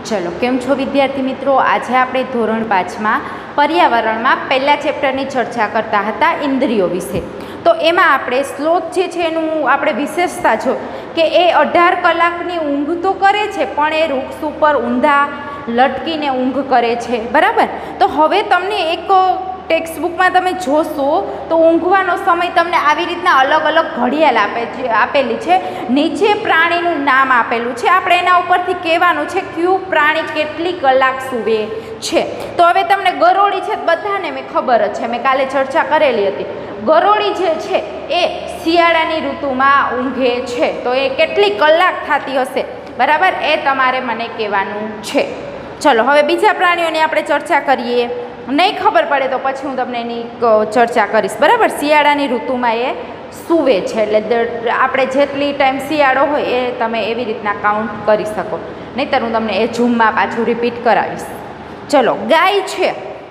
चलो केम छो विद्यार्थी मित्रों, आज આપણે ધોરણ 5માં પર્યાવરણમાં પહેલા ચેપ્ટરની ચર્ચા કરતા હતા ઇન્દ્રિયો વિશે। તો એમાં આપણે સ્લોથ જે છે એનું આપણે વિશેષતા જો કે એ 18 કલાકની ઊંઘ તો કરે છે પણ એ વૃક્ષ ઉપર ઊંધા લટકીને ઊંઘ કરે છે, બરાબર। તો હવે તમને એક ટેક્સ્ટ બુકમાં તમે જોશો તો ઊંઘવાનો સમય તમને આવી રીતના અલગ અલગ ઘડિયાળ આપેલી છે। નીચે પ્રાણીનું નામ આપેલું છે, આપણે એના ઉપરથી કહેવાનું છે કયું પ્રાણી કેટલી કલાક સૂવે છે। તો હવે તમને ગરોળી છે બધાને મેં ખબર જ છે, મેં કાલે ચર્ચા કરેલી હતી। ગરોળી જે છે એ શિયાળાની ઋતુમાં ઊંઘે છે, તો એ કેટલી કલાક થતી હશે, બરાબર, એ તમારે મને કહેવાનું છે। ચલો હવે બીજા પ્રાણીઓની આપણે ચર્ચા કરીએ। નહીં ખબર પડે તો પછી હું તમને એની ચર્ચા કરીશ, બરાબર। શિયાળાની ઋતુમાં એ સૂવે છે, એટલે આપણે જેટલી ટાઈમ શિયાળો હોય એ તમે એવી રીતના કાઉન્ટ કરી શકો, નહીંતર હું તમને એ ઝૂમમાં પાછું રિપીટ કરાવીશ। ચલો ગાય છે,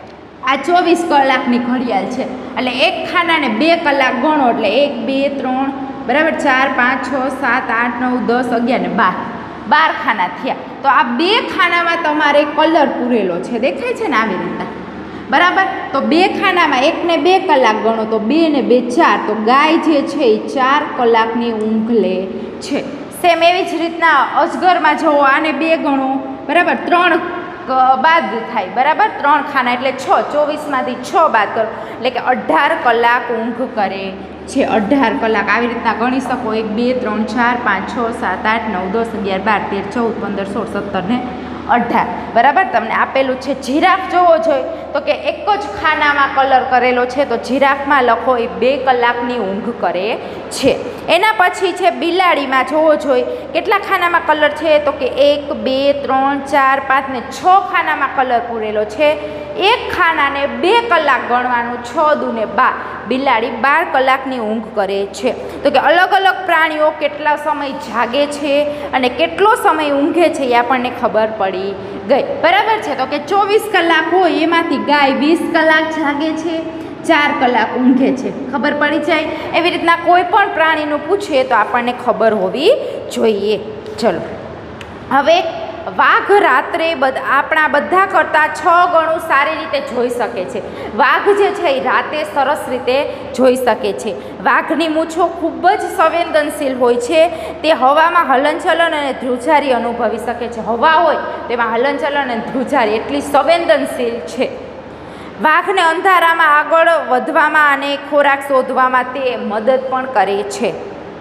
આ 24 કલાકની ઘડિયાળ છે, એટલે એક ખાનાને 2 કલાક ગણો એટલે 1 2 3 બરાબર 4 5 6 7 8 9 10 11 ને 12 ખાના થયા। તો આ 2 ખાનામાં તમારે કલર પૂરેલો છે, દેખાય છે ને આવી રીતના, બરાબર। તો 2 ખાનામાં 1 ને 2 કલાક ગણો તો 2 ને 2 4, તો ગાય જે છે એ 4 કલાકની ઊંઘ લે છે। સેમ એવી જ રીતના અજગરમાં જુઓ, આને 2 ગણો, બરાબર, 3 બાદ થાય, બરાબર, 3 ખાના એટલે 6, 24માંથી 6 બાદ કરો એટલે કે 18 કલાક ઊંઘ કરે છે। 18 કલાક આવી રીતના ગણી શકો, 1 2 3 4 5 6 7 8 9 10 11 12 13 14 15 16 17 ને 18, બરાબર। તમને આપેલું છે જીરાફ જોવો જોઈએ તો કે એક જ ખાનામાં કલર કરેલો છે, તો જીરાફમાં લખો એ 2 કલાકની ઊંઘ કરે છે। એના પછી છે બિલાડીમાં જોવો જોઈએ કેટલા ખાનામાં કલર છે, તો કે 1 2 3 4 5 ને 6 ખાનામાં કલર પૂરેલો છે। એક ખાનાને 2 કલાક ગણવાનું, 6 દુ ને 12, બિલાડી 12 કલાકની ઊંઘ કરે છે। તો કે અલગ અલગ પ્રાણીઓ કેટલા સમય જાગે છે અને કેટલો સમય ઊંઘે છે એ આપણને ખબર પડી ગઈ, બરાબર છે। તો કે 24 કલાક હોય એમાંથી ગાય 20 કલાક જાગે છે, 4 કલાક ઊંઘે છે, ખબર પડી જાય। એવી રીતના કોઈ પણ પ્રાણીનું પૂછીએ તો આપણને ખબર હોવી જોઈએ। ચલો હવે વાઘ રાત્રે આપણા બધા કરતાં 6 ગણું સારી રીતે જોઈ શકે છે। વાઘ જે છે એ રાતે સરસ રીતે જોઈ શકે છે। વાઘની મૂછો ખૂબ જ સંવેદનશીલ હોય છે, તે હવામાં હલનચલન અને ધ્રુજારી અનુભવી શકે છે। હવા હોય તેમાં હલનચલન અને ધ્રુજારી એટલી સંવેદનશીલ છે। વાઘને અંધારામાં આગળ વધવામાં અને ખોરાક શોધવામાં તે મદદ પણ કરે છે।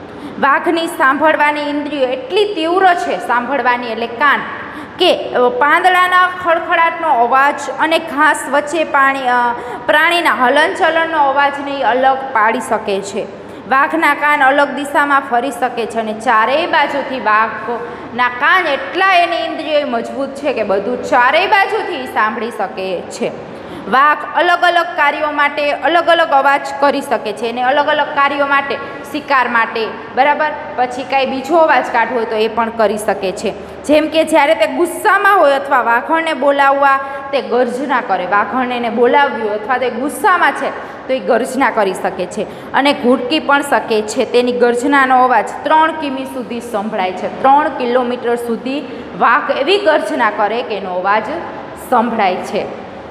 વાઘની સાંભળવાની ઇન્દ્રિયો એટલી તીવ્ર છે, સાંભળવાની એટલે કાન, કે પાંદડાના ખડખડાટનો અવાજ અને ઘાસ વચ્ચે પ્રાણીના હલનચલનનો અવાજને અલગ પાડી શકે છે। વાઘના કાન અલગ દિશામાં ફરી શકે છે અને ચારેય બાજુથી વાઘના કાન એટલા એની ઇન્દ્રિયો મજબૂત છે કે બધું ચારેય બાજુથી સાંભળી શકે છે। વાઘ અલગ અલગ કાર્યો માટે અલગ અલગ અવાજ કરી શકે છે, એને અલગ અલગ કાર્યો માટે, શિકાર માટે, બરાબર, પછી કાંઈ બીજો અવાજ કાઢવો હોય તો એ પણ કરી શકે છે। જેમ કે જ્યારે તે ગુસ્સામાં હોય અથવા વાઘણને બોલાવવા તે ગર્જના કરે, વાઘણને એને બોલાવ્યું હોય અથવા તે ગુસ્સામાં છે તો એ ગર્જના કરી શકે છે અને ઘૂટકી પણ શકે છે। તેની ગર્જનાનો અવાજ 3 કિમી સુધી સંભળાય છે, 3 કિલોમીટર સુધી વાઘ એવી ગર્જના કરે કે એનો અવાજ સંભળાય છે।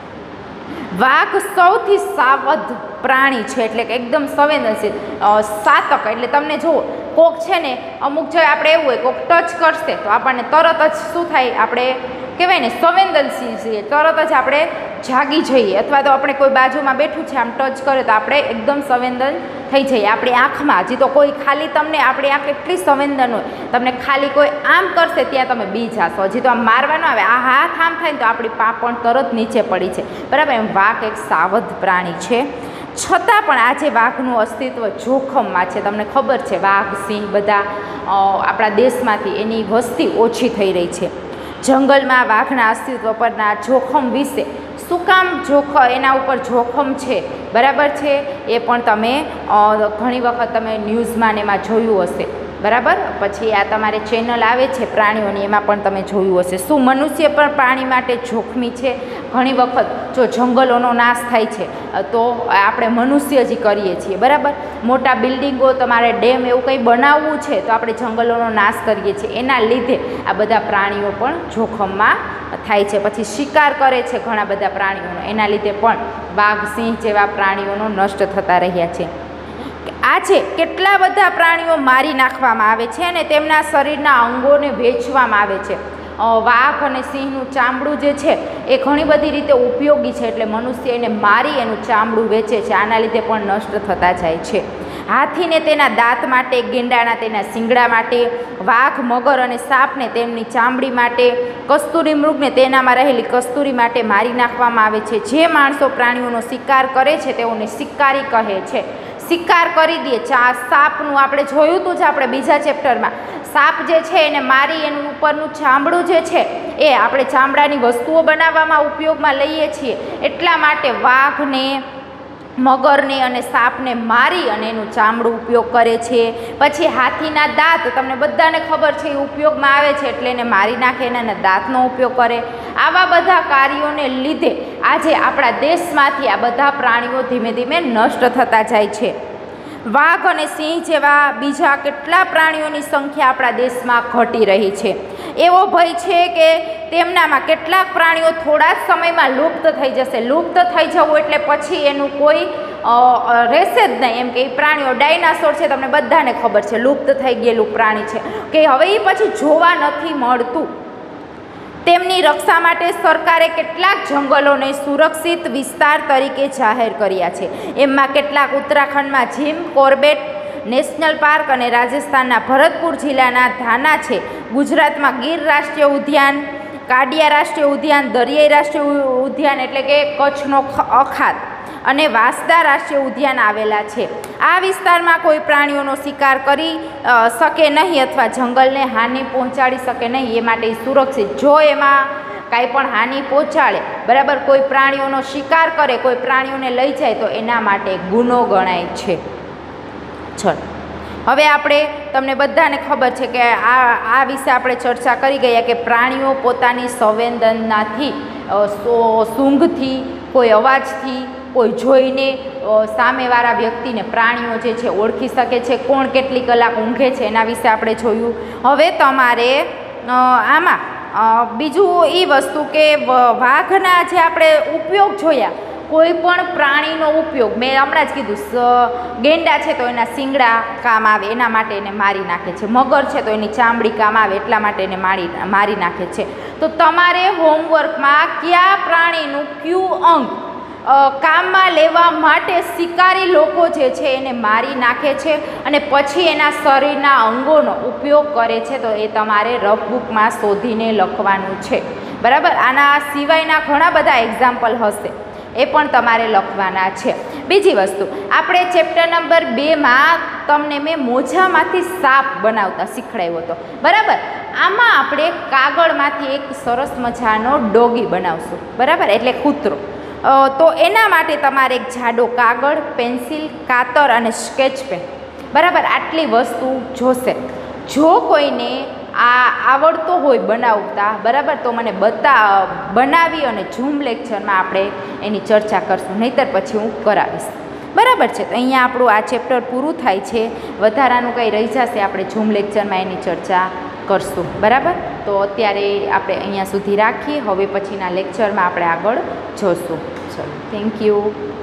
વાઘ સૌથી સાવધ પ્રાણી છે, એટલે કે એકદમ સંવેદનશીલ, સાતક, એટલે તમને જુઓ કોક છે ને અમુક જગ્યાએ આપણે એવું હોય કોક ટચ કરશે તો આપણને તરત જ શું થાય, આપણે કહેવાય ને સંવેદનશીલ છીએ, તરત જ આપણે જાગી જઈએ, અથવા તો આપણે કોઈ બાજુમાં બેઠું છે આમ ટચ કરે તો આપણે એકદમ સંવેદન થઈ જઈએ। આપણી આંખમાં હજી તો કોઈ ખાલી તમને આપણી આંખ એટલી સંવેદન હોય, તમને ખાલી કોઈ આમ કરશે ત્યાં તમે બી જાશો, હજી તો આમ મારવા ન આવે, આ હાથ આમ થાય ને તો આપણી પા પણ તરત નીચે પડી છે, બરાબર। એમ વાઘ એક સાવધ પ્રાણી છે, છતાં પણ આજે વાઘનું અસ્તિત્વ જોખમમાં છે। તમને ખબર છે વાઘ, સિંહ બધા આપણા દેશમાંથી એની વસ્તી ઓછી થઈ રહી છે। જંગલમાં વાઘના અસ્તિત્વ પરના જોખમ વિશે શું કામ એના ઉપર જોખમ છે, બરાબર છે, એ પણ તમે ઘણી વખત તમે ન્યૂઝમાં ને એમાં જોયું હશે, બરાબર. પછી આ તમારે ચેનલ આવે છે પ્રાણીઓની, એમાં પણ તમે જોયું હશે. શું મનુષ્ય પણ પ્રાણી માટે જોખમી છે? ઘણી વખત જો જંગલોનો નાશ થાય છે તો આપણે મનુષ્ય જ કરીએ છીએ, બરાબર. મોટા બિલ્ડિંગો, તમારે ડેમ એવું કંઈ બનાવવું છે તો આપણે જંગલોનો નાશ કરીએ છીએ. એના લીધે આ બધા પ્રાણીઓ પણ જોખમમાં થાય છે. પછી શિકાર કરે છે ઘણા બધા પ્રાણીઓનો, એના લીધે પણ વાઘ, સિંહ જેવા પ્રાણીઓનો નષ્ટ થતા રહ્યા છે. આજે કેટલા બધા પ્રાણીઓ મારી નાખવામાં આવે છે અને તેમના શરીરના અંગોને વેચવામાં આવે છે. વાઘ અને સિંહનું ચામડું જે છે એ ઘણી બધી રીતે ઉપયોગી છે, એટલે મનુષ્ય એને મારી એનું ચામડું વેચે છે. આના લીધે પણ નષ્ટ થતા જાય છે. હાથીને તેના દાંત માટે, ગેંડાના તેના શિંગડા માટે, વાઘ, મગર અને સાપને તેમની ચામડી માટે, કસ્તુરી મૃગને તેનામાં રહેલી કસ્તુરી માટે મારી નાખવામાં આવે છે. જે માણસો પ્રાણીઓનો શિકાર કરે છે તેઓને શિકારી કહે છે. શિકાર કરી દે. સાપનું આપણે જોયું હતું જ આપણે બીજા ચેપ્ટરમાં. સાપ જે છે એને મારી એનું ઉપરનું ચામડું જે છે એ આપણે ચામડાની વસ્તુઓ બનાવવામાં ઉપયોગમાં લઈએ છીએ. એટલા માટે વાઘને, મગરને અને સાપને મારી અને એનું ચામડું ઉપયોગ કરે છે. પછી હાથીના દાંત, તમને બધાને ખબર છે એ ઉપયોગમાં આવે છે, એટલે એને મારી નાખે, એના દાંતનો ઉપયોગ કરે. આવા બધા કાર્યોને લીધે આજે આપણા દેશમાંથી આ બધા પ્રાણીઓ ધીમે ધીમે નષ્ટ થતા જાય છે. વાઘ અને સિંહ જેવા બીજા કેટલા પ્રાણીઓની સંખ્યા આપણા દેશમાં ઘટી રહી છે. એવો ભય છે કે તેમનામાં કેટલાક પ્રાણીઓ થોડા જ સમયમાં લુપ્ત થઈ જશે. લુપ્ત થઈ જવું એટલે પછી એનું કોઈ રહેશે જ નહીં, એમ કે એ પ્રાણીઓ ડાયનાસોર છે, તમને બધાને ખબર છે, લુપ્ત થઈ ગયેલું પ્રાણી છે કે હવે એ પછી જોવા નથી મળતું. તેમની રક્ષા માટે સરકારે કેટલાક જંગલોને સુરક્ષિત વિસ્તાર તરીકે જાહેર કર્યા છે. એમાં કેટલાક ઉત્તરાખંડમાં જીમ કોર્બેટ નેશનલ પાર્ક અને રાજસ્થાનના ભરતપુર જિલ્લાના ધાના છે. ગુજરાતમાં ગીર રાષ્ટ્રીય ઉદ્યાન, કાડિયા રાષ્ટ્રીય ઉદ્યાન, દરિયાઈ રાષ્ટ્રીય ઉદ્યાન એટલે કે કચ્છનો અખાત અને વાંસદા રાષ્ટ્રીય ઉદ્યાન આવેલા છે. આ વિસ્તારમાં કોઈ પ્રાણીઓનો શિકાર કરી શકે નહીં અથવા જંગલને હાનિ પહોંચાડી શકે નહીં, એ માટે સુરક્ષિત. જો એમાં કાંઈ પણ હાનિ પહોંચાડે, બરાબર, કોઈ પ્રાણીઓનો શિકાર કરે, કોઈ પ્રાણીઓને લઈ જાય તો એના માટે ગુનો ગણાય છે. ચલો, હવે આપણે, તમને બધાને ખબર છે કે આ વિશે આપણે ચર્ચા કરી ગયા કે પ્રાણીઓ પોતાની સંવેદનાથી, સૂંઘથી, કોઈ અવાજથી, કોઈ જોઈને સામેવાળા વ્યક્તિને, પ્રાણીઓ જે છે ઓળખી શકે છે. કોણ કેટલી કલાક ઊંઘે છે એના વિશે આપણે જોયું. હવે તમારે આમાં બીજું એ વસ્તુ કે વાઘના જે આપણે ઉપયોગ જોયા, કોઈ પણ પ્રાણીનો ઉપયોગ, મેં હમણાં જ કીધું, ગેંડા છે તો એના શિંગડા કામ આવે, એના માટે એને મારી નાખે છે. મગર છે તો એની ચામડી કામ આવે, એટલા માટે એને મારી નાખે છે. તો તમારે હોમવર્કમાં કયા પ્રાણીનું કયું અંગ કામમાં લેવા માટે શિકારી લોકો જે છે એને મારી નાખે છે અને પછી એના શરીરના અંગોનો ઉપયોગ કરે છે, તો એ તમારે રફ બુકમાં શોધીને લખવાનું છે, બરાબર. આના સિવાયના ઘણા બધા એક્ઝામ્પલ હશે, એ પણ તમારે લખવાના છે. બીજી વસ્તુ, આપણે ચેપ્ટર નંબર 2માં તમને મેં મોજામાંથી સાપ બનાવતા શીખવાડ્યો હતો, બરાબર. આમાં આપણે કાગળમાંથી એક સરસ મજાનો ડોગી બનાવશું, બરાબર, એટલે કૂતરો. તો એના માટે તમારે એક જાડો કાગળ, પેન્સિલ, કાતર અને સ્કેચ પેન, બરાબર, આટલી વસ્તુ જોશે. જો કોઈને આ આવડતો હોય બનાવતા, બરાબર, તો મને બનાવી અને ઝૂમ લેક્ચરમાં આપણે એની ચર્ચા કરશું, નહીંતર પછી હું કરાવીશ, બરાબર છે. તો અહીંયા આપણું આ ચેપ્ટર પૂરું થાય છે. વધારાનું કંઈ રહી જશે આપણે ઝૂમ લેક્ચરમાં એની ચર્ચા કરશું, બરાબર. તો અત્યારે આપણે અહીંયા સુધી રાખીએ. હવે પછીના લેક્ચરમાં આપણે આગળ જોશું. ચલો, થેન્ક યુ.